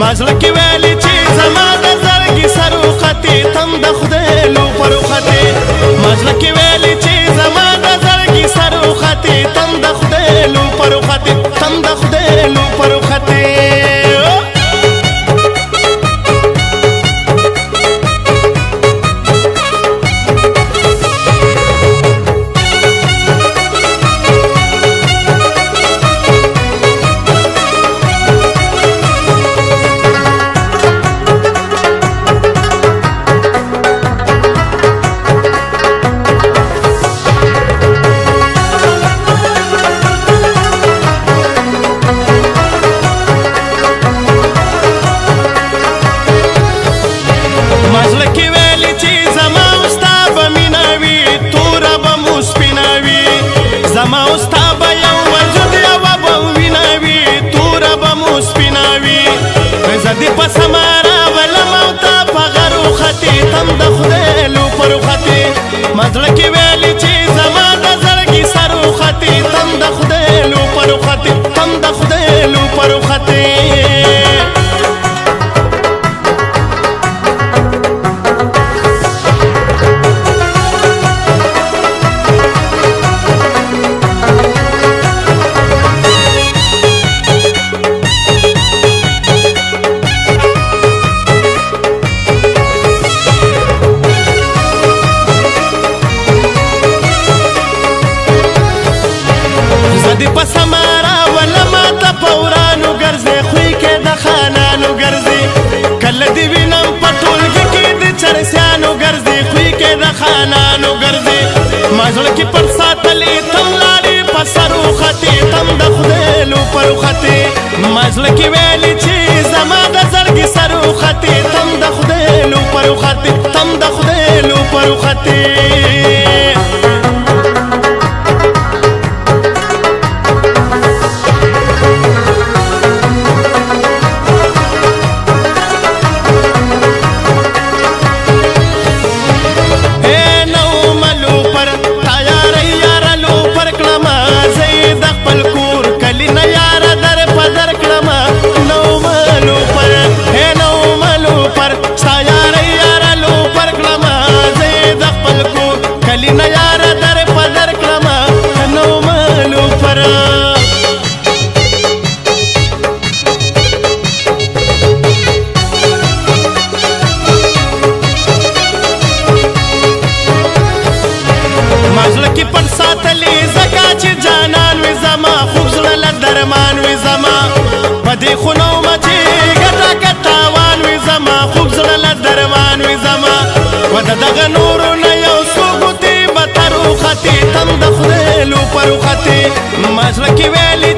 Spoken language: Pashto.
مازړه کې ویلې چې زما د زړګي سر وختې تم د خدای لو پر وختې مازړه کې ویلې چې زما د زړګي سر وختې تم د خدای لو پر وختې تم د خدای لو پر وختې زما اوستا به یو وجود یوه به وینوي توره به مو سپینوي زه دې په سمه راولم او تا په غر وختې تم د خدای لو پر وختې ما زړه کې ویلې چې زما د زړګي سر وختې تم د خدای لو پر وختې تم د خدای لو پر وختې د پسمارا ولا ما ته پورانو ګرځي خوې کې د خانانو ګرځي کله دی وینم پټولګي کې د چرسیانو ګرځي خوې کې د خانانو ګرځي مازړه کې پر ساتلې تم لاړې پسرو خطي تم د خدای لو پر خطي مازړه کې ویلې چې زما د زړګي سرو خطي تم د خدای لو پر خطي تم د خدای لو پر خطي پر ساتلی زکا چې جانان وي زما خوب زړه له درمان وي زما په دې خونو مچې ګټه ګټاوان وي زما خوب زړه له درمان وي زما و د دغه نورو نه یو څو ګوتې به تر وختې تم د خدای لو پر وختې ما زړه کې ویلې